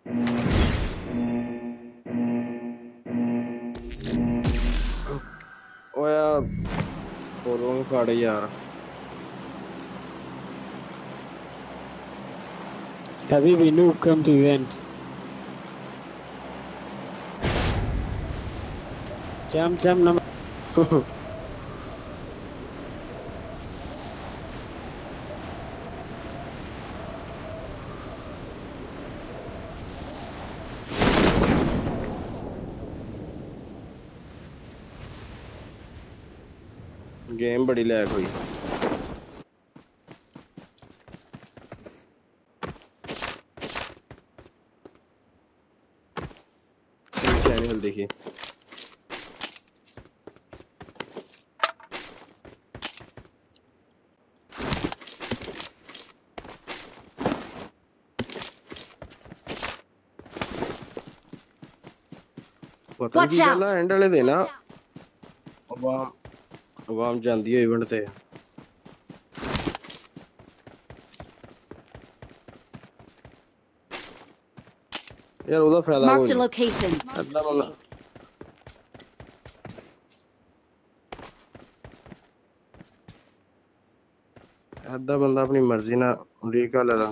ओया फोरों फाड़े यार Habibi, noob, come to event. Cham nam. Game बड़ी लैग हुई चैनल देखिए पता नहीं क्या ला एंड वाले देना आवाम जांदी है इवेंट ते यार ਉਹਦਾ ਫਾਇਦਾ ਕੋਈ ਨਹੀਂ ਅੱਧਾ ਬੰਦਾ ਆਪਣੀ ਮਰਜ਼ੀ ਨਾਲ ਲੀਕ ਕਰ ਲੈਦਾ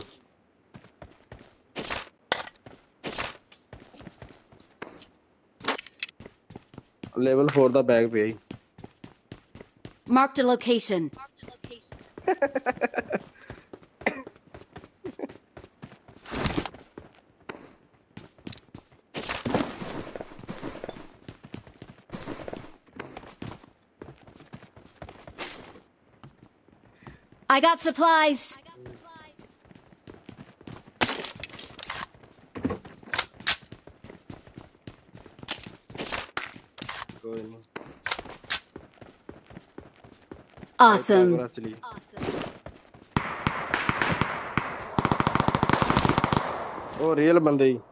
level 4 ਦਾ ਬੈਗ ਪਿਆ ਹੀ Marked a location. I got supplies. Awesome. ਉਹ ਰੀਅਲ ਬੰਦੇ ਹੀ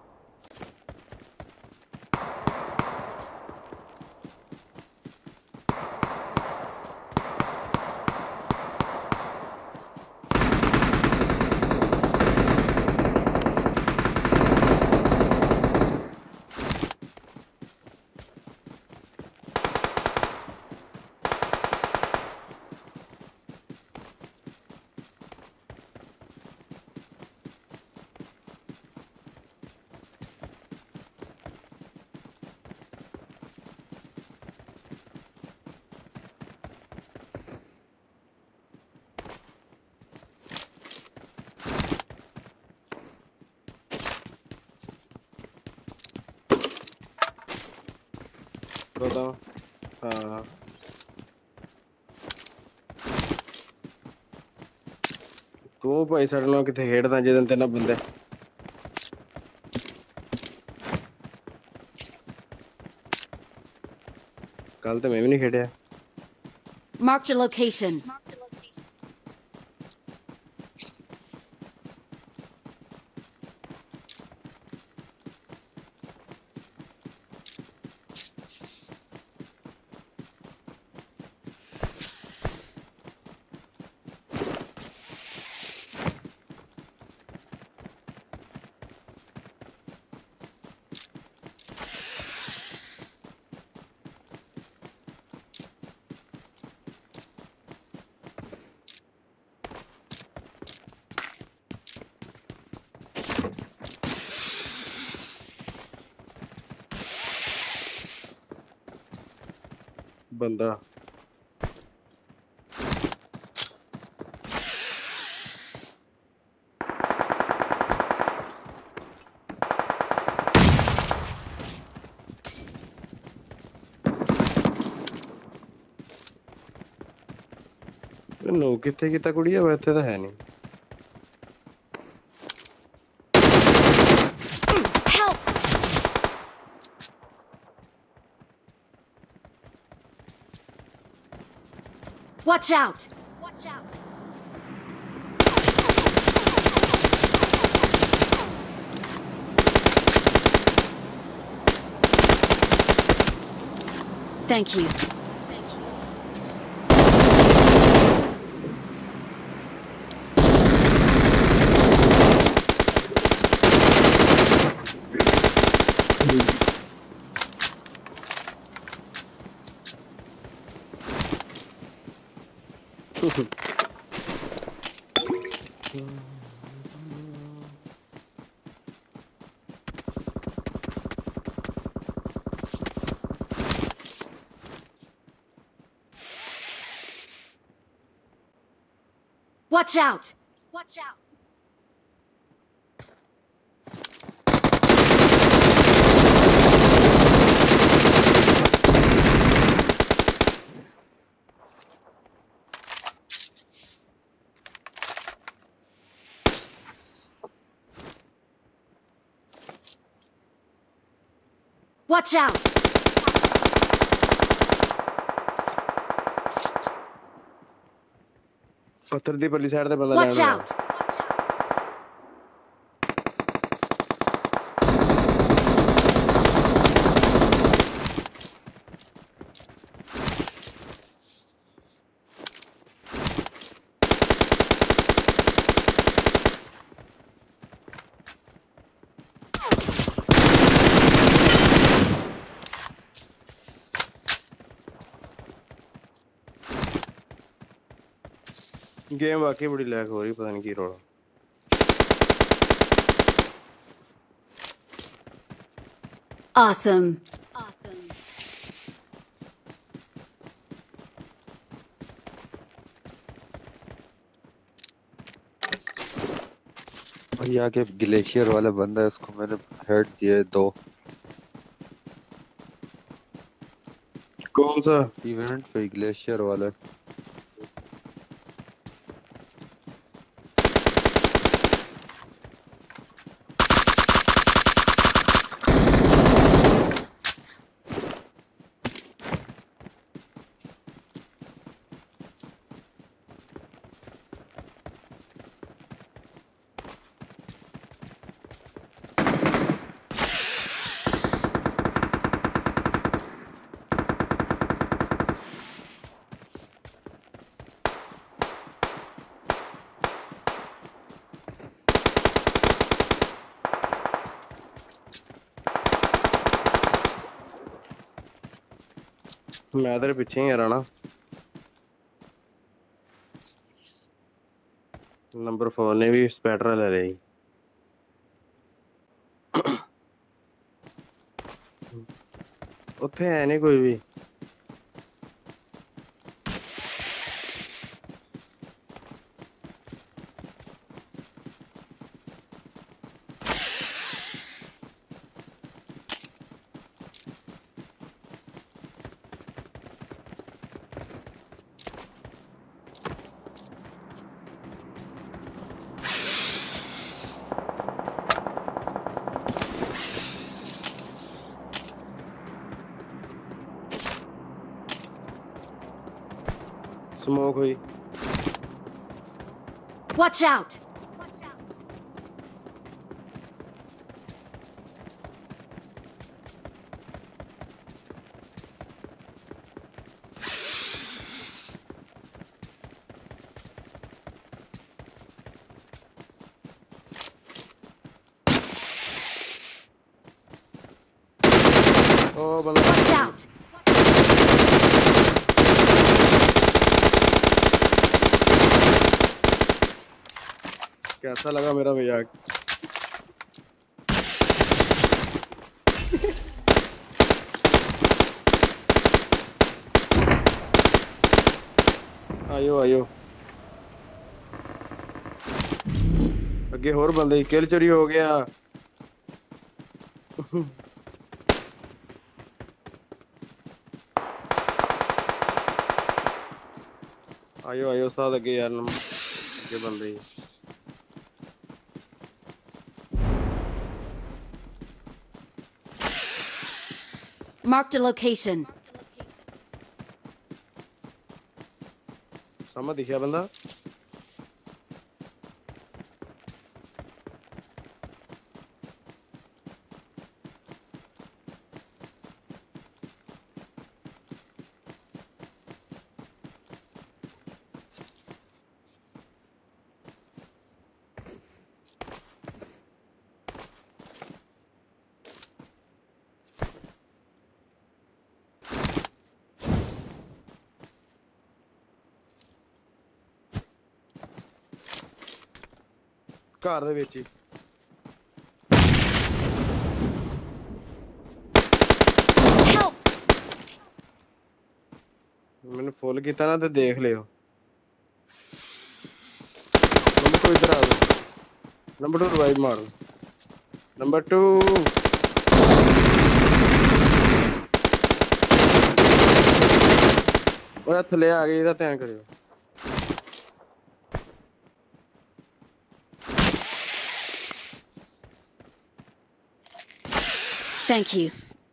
ਪਤਾ ਹਾਂ ਤੂੰ ਭਾਈ ਸਾਡੇ ਨਾਲ ਕਿੱਥੇ ਖੇਡਦਾ ਜਦੋਂ ਤੇਨਾਂ ਬੰਦੇ ਕੱਲ ਤੇ ਮੈਂ ਵੀ ਨਹੀਂ ਖੇਡਿਆ Marked a location. ਬੰਦਾ ਨੂੰ ਕਿੱਥੇ ਕੀਤਾ ਕੁੜੀਆ ਵਾ ਇੱਥੇ ਤਾਂ ਹੈ ਨਹੀਂ Watch out! Watch out! Thank you. Watch out! Watch out! Watch out! पत्थर दी परली साइड ते बंदा Watch लैंड out! गेम वाकई बड़ी लैग हो रही, पता नहीं की रोड़ा। Awesome. भाई आगे ग्लेशियर वाला बंदा है, उसको मैंने हेड दिए 2। कौन सा? इवेंट पे ग्लेशियर वाला। मैं तेरे पीछे ही आ रहा नंबर 4 ने भी स्पैटर ले रही। उत्थे है नहीं कोई भी। स्मोक हुई। Watch out! ओ बंदा Watch out! कैसा लगा मेरा मजाक? आयो आयो अगे होर बंदे किल चोरी हो गया। आयो आयो उस्ताद अगे यार अगे बंदे ही। Marked a location. सामने दिखा बंदा। ਘਰ ਦੇ ਵਿੱਚ ਹੀ Help! ਮੈਨੂੰ ਫੁੱਲ ਕੀਤਾ ਨਾ ਤੇ ਦੇਖ ਲਿਓ ਨੰਬਰ 2 ਇੱਧਰ ਆ ਜਾਓ ਨੰਬਰ 2 ਰਿਵਾਈਵ ਮਾਰ ਨੰਬਰ 2 ਓਏ ਥੱਲੇ ਆ ਗਏ ਇਹਦਾ ਧਿਆਨ ਕਰਿਓ Thank you.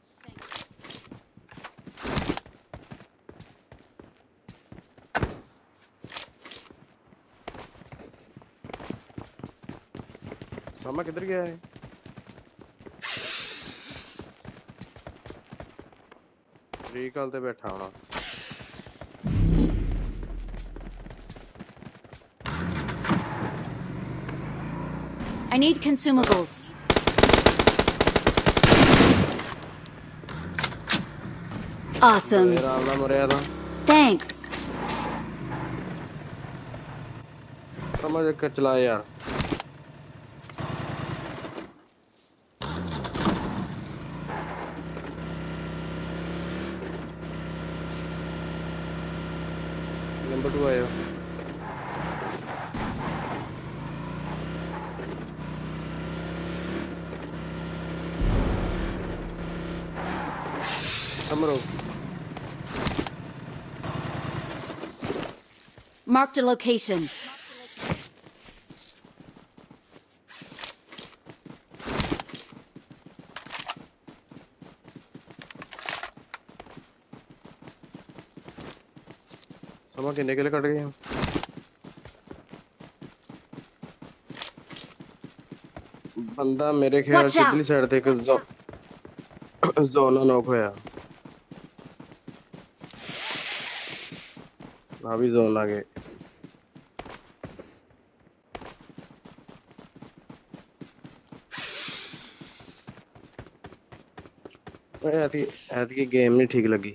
ਸਾਮਾ ਕਿੱਧਰ ਗਿਆ ਹੈ ਰੀਕਾਲ ਤੇ ਬੈਠਾ ਹੋਣਾ I need consumables. Awesome. ਮੇਰੇ ਆਰਾਮ ਨਾਲ ਮਰਿਆ ਤਾਂ Thanks. ਸਮਝ ਕੇ ਚਲਾ ਯਾਰ ਨੰਬਰ 2 ਆਇਆ ਸਮਰੋ Marked a location. ਸਮਾਂ ਕਿੰਨੇ ਕਿਲੇ ਕੱਢ ਗਏ ਬੰਦਾ ਮੇਰੇ ਖਿਆਲ Watch out! ਸਿੱਧਲੀ ਸਾਈਡ ਤੇ ਇੱਕ ਜ਼ੋਨ ਨੋਕ ਹੋਇਆ ਆ ਵੀ ਜ਼ੋਨ ਆ ਗਏ ਐਤਕੀ ਗੇਮ ਨਹੀਂ ਠੀਕ ਲੱਗੀ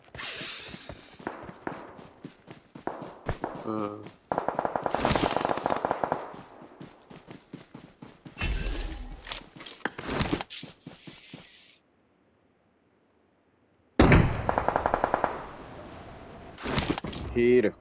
ਹੀਰ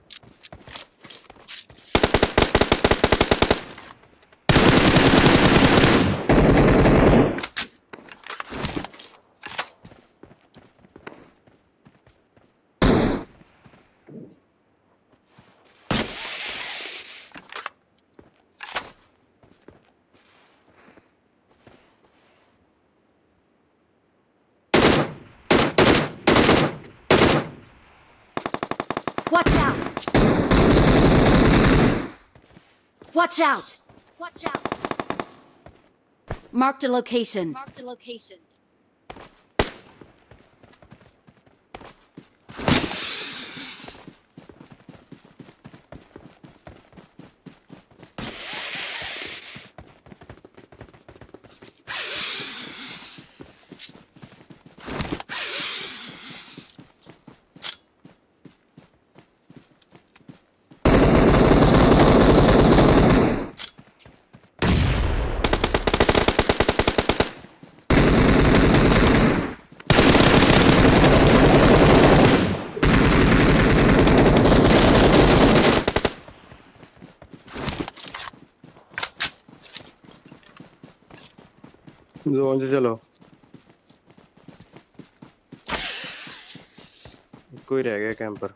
Watch out! Watch out! Watch out! Marked a location. Marked a location. Zone से चलो कोई रह गया कैंपर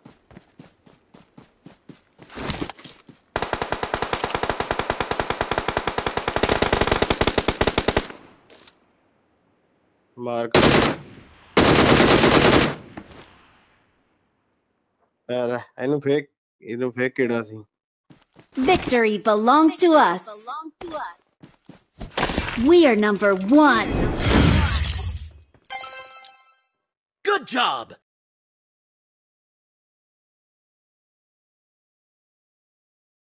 मार यार ਇਹਨੂੰ ਫੇਕ ਕਿਹੜਾ ਸੀ Victory belongs to us. We are number 1. Good job!